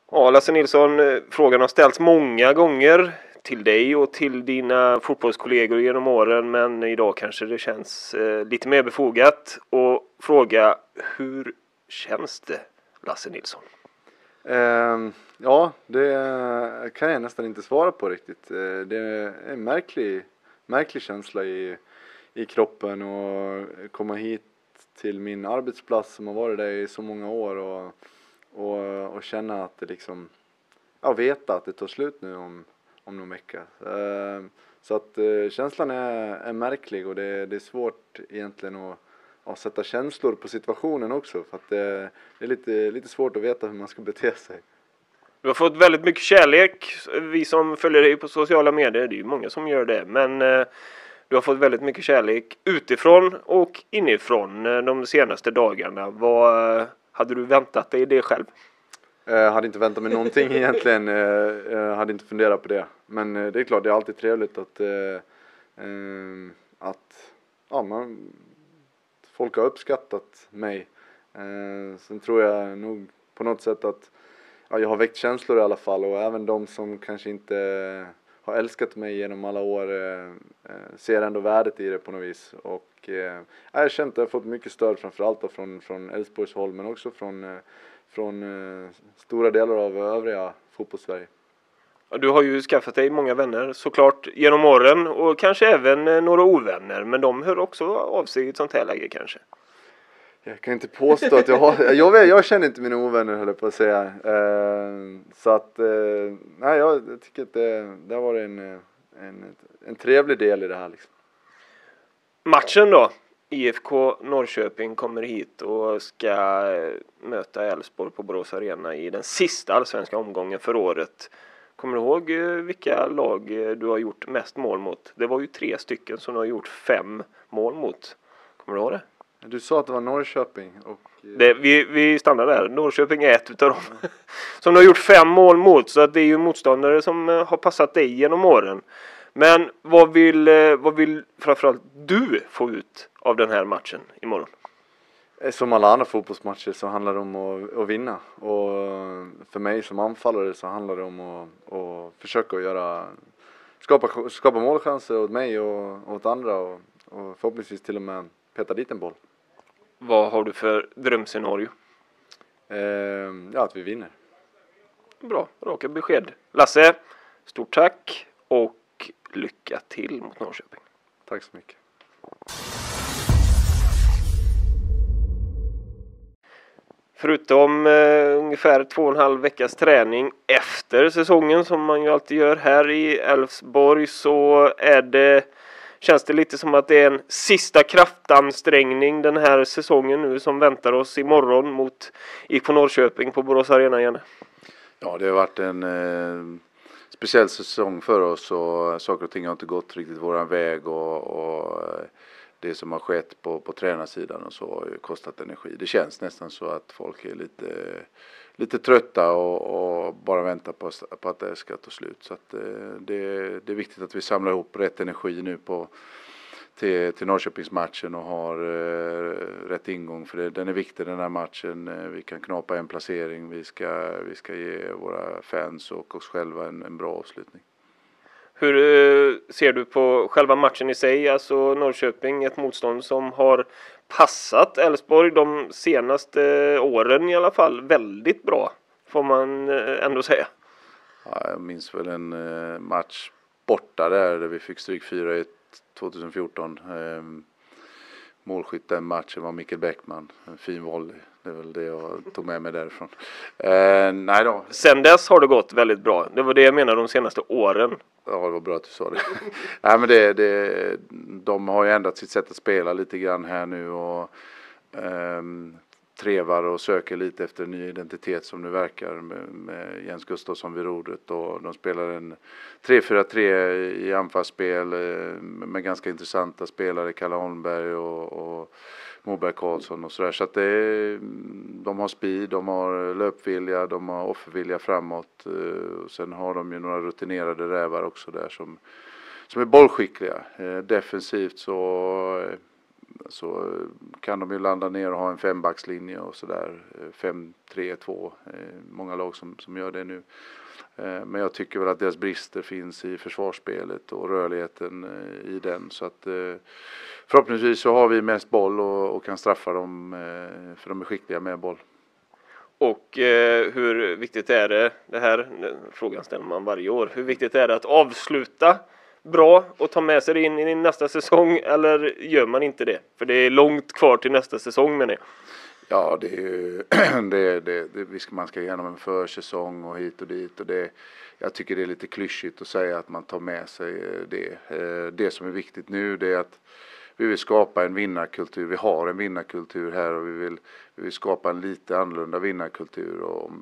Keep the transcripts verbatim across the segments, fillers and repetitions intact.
Ja, Lasse Nilsson, frågan har ställts många gånger till dig och till dina fotbollskollegor genom åren, men idag kanske det känns eh, lite mer befogat att fråga: hur känns det, Lasse Nilsson? Eh, ja, det kan jag nästan inte svara på riktigt. Det är en märklig, märklig känsla i, i kroppen och komma hit till min arbetsplats som har varit där i så många år och, och, och känna att det liksom, ja, veta att det tar slut nu om, om någon vecka. Eh, så att eh, känslan är, är märklig och det, det är svårt egentligen att, att sätta känslor på situationen också, för att det, det är lite, lite svårt att veta hur man ska bete sig. Du har fått väldigt mycket kärlek, vi som följer dig på sociala medier, det är ju många som gör det, men eh, du har fått väldigt mycket kärlek utifrån och inifrån eh, de senaste dagarna. Vad eh, hade du väntat dig det själv? Jag hade inte väntat mig någonting egentligen, jag hade inte funderat på det. Men det är klart, det är alltid trevligt att, att ja, man, folk har uppskattat mig. Sen tror jag nog på något sätt att ja, jag har väckt känslor i alla fall, och även de som kanske inte har älskat mig genom alla år ser ändå värdet i det på något vis. Och jag har känt att jag har fått mycket stöd, framförallt då från, från Älvsborgs håll, men också från från eh, stora delar av övriga fotbollssverige. Du har ju skaffat dig många vänner såklart genom åren, och kanske även eh, några ovänner, men de hör också av sig i ett sånt här läge kanske. Jag kan inte påstå att jag har, jag, vet, jag känner inte mina ovänner, höll jag på att säga. Eh, så att, eh, nej, jag tycker att det, det har varit en, en, en trevlig del i det här liksom. Matchen då? I F K Norrköping kommer hit och ska möta Elfsborg på Borås Arena i den sista allsvenska omgången för året. Kommer du ihåg vilka lag du har gjort mest mål mot? Det var ju tre stycken som du har gjort fem mål mot. Kommer du ihåg det? Du sa att det var Norrköping. Och... Det, vi, vi stannar där. Norrköping är ett utav dem som du har gjort fem mål mot. Så att det är ju motståndare som har passat dig genom åren. Men vad vill, vad vill framförallt du få ut av den här matchen imorgon? Som alla andra fotbollsmatcher så handlar det om att, att vinna. Och för mig som anfallare så handlar det om att, att försöka att göra, skapa, skapa målchanser åt mig och åt andra. Och, och förhoppningsvis till och med peta dit en boll. Vad har du för drömscenario? Eh, ja, att vi vinner. Bra, raka besked. Lasse, stort tack och lycka till mot Norrköping. Tack så mycket. Förutom eh, ungefär två och en halv veckas träning efter säsongen, som man ju alltid gör här i Elfsborg, så är det, känns det lite som att det är en sista kraftansträngning den här säsongen nu som väntar oss imorgon mot I F K Norrköping på Borås Arena igen. Ja, det har varit en eh, speciell säsong för oss, och saker och ting har inte gått riktigt våran väg, och, och det som har skett på, på tränarsidan och så har ju kostat energi. Det känns nästan så att folk är lite, lite trötta och, och bara väntar på, på att det ska ta slut. Så att det, det är viktigt att vi samlar ihop rätt energi nu på, till, till Norrköpingsmatchen och har eh, rätt ingång, för det, den är viktig den här matchen. Vi kan knapa en placering, vi ska, vi ska ge våra fans och oss själva en, en bra avslutning. Hur uh, ser du på själva matchen i sig? Alltså Norrköping, ett motstånd som har passat Elfsborg de senaste åren i alla fall väldigt bra, får man uh, ändå säga. Ja, jag minns väl en uh, match borta där, där vi fick stryk fyra ett tjugohundrafjorton. Um, målskytt den matchen var Mikael Bäckman, en fin volley. Det är väl det jag tog med mig därifrån. Uh, nej då. Sen dess har det gått väldigt bra. Det var det jag menade de senaste åren. Ja, det var bra att du sa det. Nej, men det, det, de har ju ändrat sitt sätt att spela lite grann här nu, och um, trevar och söker lite efter en ny identitet som nu verkar med, med Jens Gustafsson vid rodret, och de spelar en tre fyra tre i anfallsspel med ganska intressanta spelare, Kalle Holmberg och, och Moberg Karlsson och sådär. Så att det är, de har speed, de har löpvilja, de har offervilja framåt. Och sen har de ju några rutinerade rävar också där som, som är bollskickliga. Defensivt så så kan de ju landa ner och ha en fembackslinje och sådär. fem tre två. Många lag som, som gör det nu. Men jag tycker väl att deras brister finns i försvarsspelet och rörligheten i den. Så att förhoppningsvis så har vi mest boll och, och kan straffa dem, för de är skickliga med boll. Och eh, hur viktigt är det, det här frågan ställer man varje år, hur viktigt är det att avsluta bra och ta med sig det in i nästa säsong, eller gör man inte det? För det är långt kvar till nästa säsong, menar jag. Ja, det är ju, det, det, det, vi ska, man ska igenom en försäsong och hit och dit. Och det, jag tycker det är lite klyschigt att säga att man tar med sig det. Det som är viktigt nu, det är att vi vill skapa en vinnarkultur. Vi har en vinnarkultur här och vi vill, vi vill skapa en lite annorlunda vinnarkultur. Och om,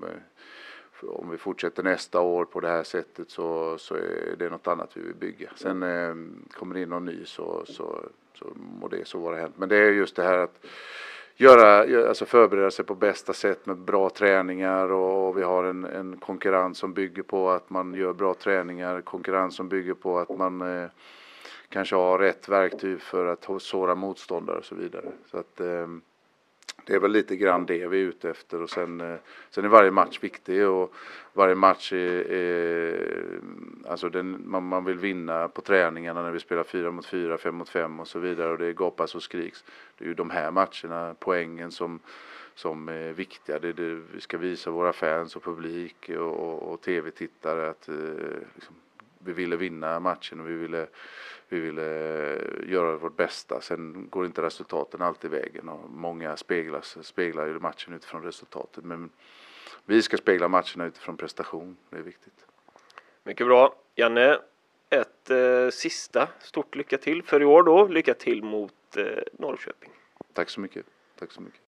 om vi fortsätter nästa år på det här sättet så, så är det något annat vi vill bygga. Sen eh, kommer det in någon ny så, så, så må det så vara hänt. Men det är just det här att göra, alltså förbereda sig på bästa sätt med bra träningar, och vi har en, en konkurrens som bygger på att man gör bra träningar, konkurrens som bygger på att man eh, kanske har rätt verktyg för att såra motståndare och så vidare. Så att eh, det är väl lite grann det vi är ute efter, och sen, eh, sen är varje match viktig, och varje match är, är alltså den, man, man vill vinna på träningarna när vi spelar fyra mot fyra, fem mot fem och så vidare, och det gappas och skriks. Det är ju de här matcherna, poängen som, som är viktiga. Det är det vi ska visa våra fans och publik och, och, och tv-tittare att eh, liksom, vi ville vinna matchen och vi ville, vi ville göra vårt bästa. Sen går inte resultaten alltid vägen, och många speglas, speglar ju matchen utifrån resultatet. Men vi ska spegla matcherna utifrån prestation, det är viktigt. Mycket bra. Janne, ett eh, sista stort lycka till för i år då. Lycka till mot eh, Norrköping. Tack så mycket. Tack så mycket.